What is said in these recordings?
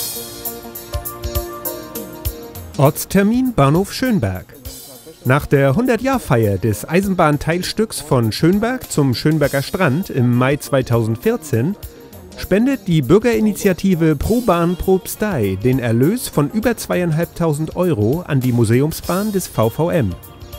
Ortstermin Bahnhof Schönberg. Nach der 100-Jahr-Feier des Eisenbahnteilstücks von Schönberg zum Schönberger Strand im Mai 2014 spendet die Bürgerinitiative Pro Bahn Propstei den Erlös von über 2.500 € an die Museumsbahn des VVM.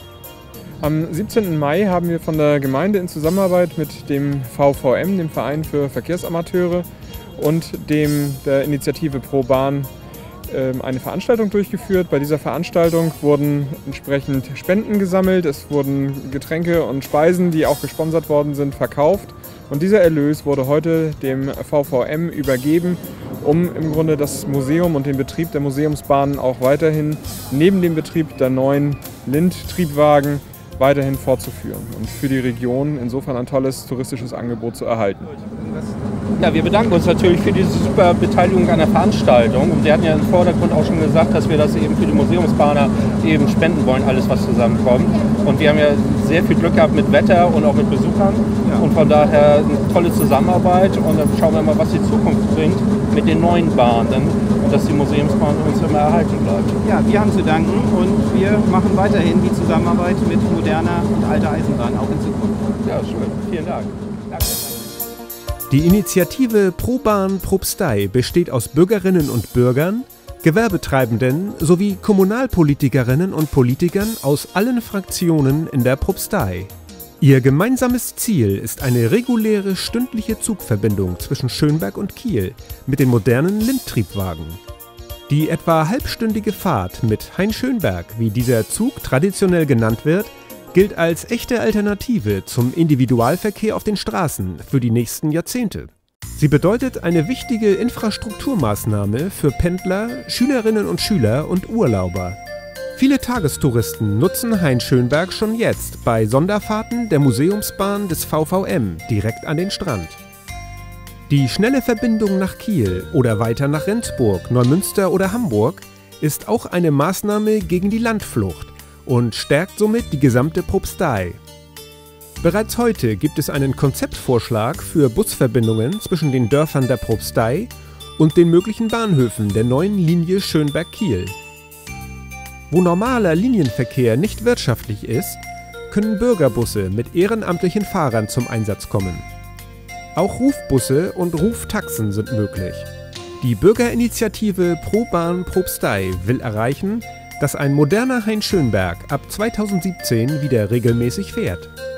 Am 17. Mai haben wir von der Gemeinde in Zusammenarbeit mit dem VVM, dem Verein für Verkehrsamateure, und der Initiative Pro Bahn eine Veranstaltung durchgeführt. Bei dieser Veranstaltung wurden entsprechend Spenden gesammelt, es wurden Getränke und Speisen, die auch gesponsert worden sind, verkauft. Und dieser Erlös wurde heute dem VVM übergeben, um im Grunde das Museum und den Betrieb der Museumsbahnen auch weiterhin neben dem Betrieb der neuen Lind-Triebwagen weiterhin fortzuführen und für die Region insofern ein tolles touristisches Angebot zu erhalten. Ja, wir bedanken uns natürlich für diese super Beteiligung an der Veranstaltung. Und wir hatten ja im Vordergrund auch schon gesagt, dass wir das eben für die Museumsbahner eben spenden wollen, alles was zusammenkommt. Und wir haben ja sehr viel Glück gehabt mit Wetter und auch mit Besuchern. Ja. Und von daher eine tolle Zusammenarbeit. Und dann schauen wir mal, was die Zukunft bringt mit den neuen Bahnen. Und dass die Museumsbahn uns immer erhalten bleibt. Ja, wir haben zu danken und wir machen weiterhin die Zusammenarbeit mit moderner und alter Eisenbahn auch in Zukunft. Ja, schön. Vielen Dank. Danke. Die Initiative Pro Bahn Propstei besteht aus Bürgerinnen und Bürgern, Gewerbetreibenden sowie Kommunalpolitikerinnen und Politikern aus allen Fraktionen in der Propstei. Ihr gemeinsames Ziel ist eine reguläre stündliche Zugverbindung zwischen Schönberg und Kiel mit den modernen Lind-Triebwagen. Die etwa halbstündige Fahrt mit Hain-Schönberg, wie dieser Zug traditionell genannt wird, gilt als echte Alternative zum Individualverkehr auf den Straßen für die nächsten Jahrzehnte. Sie bedeutet eine wichtige Infrastrukturmaßnahme für Pendler, Schülerinnen und Schüler und Urlauber. Viele Tagestouristen nutzen Hain-Schönberg schon jetzt bei Sonderfahrten der Museumsbahn des VVM direkt an den Strand. Die schnelle Verbindung nach Kiel oder weiter nach Rendsburg, Neumünster oder Hamburg ist auch eine Maßnahme gegen die Landflucht und stärkt somit die gesamte Propstei. Bereits heute gibt es einen Konzeptvorschlag für Busverbindungen zwischen den Dörfern der Propstei und den möglichen Bahnhöfen der neuen Linie Schönberg-Kiel. Wo normaler Linienverkehr nicht wirtschaftlich ist, können Bürgerbusse mit ehrenamtlichen Fahrern zum Einsatz kommen. Auch Rufbusse und Ruftaxen sind möglich. Die Bürgerinitiative Pro Bahn Propstei will erreichen, dass ein moderner Hain-Schönberg ab 2017 wieder regelmäßig fährt.